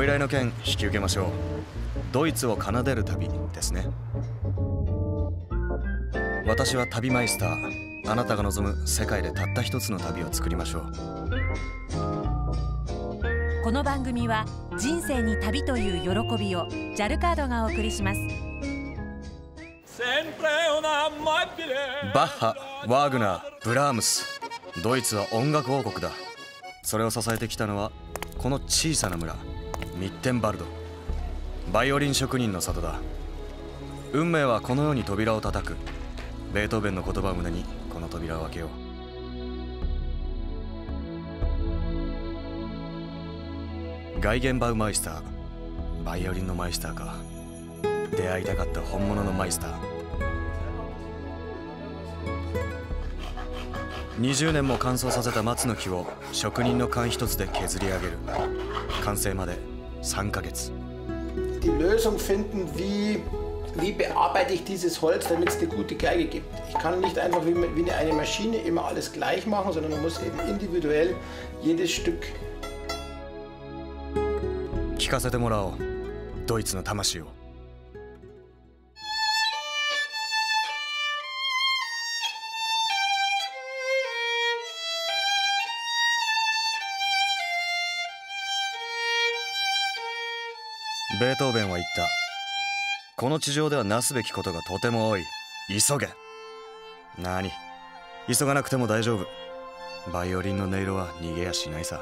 依頼の件引き受けましょう。ドイツを奏でる旅ですね。私は旅マイスター。あなたが望む世界でたった一つの旅を作りましょう。 この番組は人生に旅という喜びを JAL カードがお送りします。 バッハ、ワーグナー、ブラームス。ドイツは音楽王国だ。それを支えてきたのはこの小さな村ミッテンバルド。バイオリン職人の里だ。運命はこのように扉を叩く。ベートーベンの言葉を胸にこの扉を開けよう。ガイゲンバウマイスター。バイオリンのマイスターか。出会いたかった本物のマイスター。20年も乾燥させた松の木を職人の勘一つで削り上げる。完成まで3ヶ月。 Die Lösung finden, wie bearbeite ich dieses Holz, damit es eine gute Geige gibt. Ich kann nicht einfach wie eine Maschine immer alles gleich machen, sondern man muss eben individuell jedes Stück. 聞かせてもらおう、ドイツの魂を。ベートーベンは言った。この地上ではなすべきことがとても多い。急げ。なに、急がなくても大丈夫。バイオリンの音色は逃げやしないさ。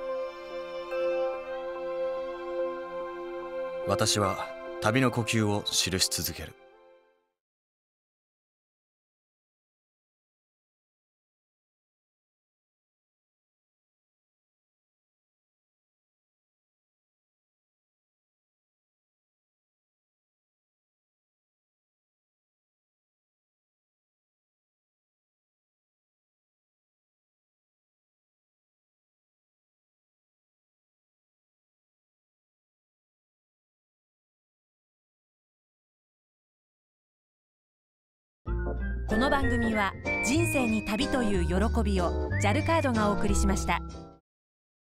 私は旅の呼吸を記し続ける。 この番組は人生に旅という喜びを JAL カードがお送りしました。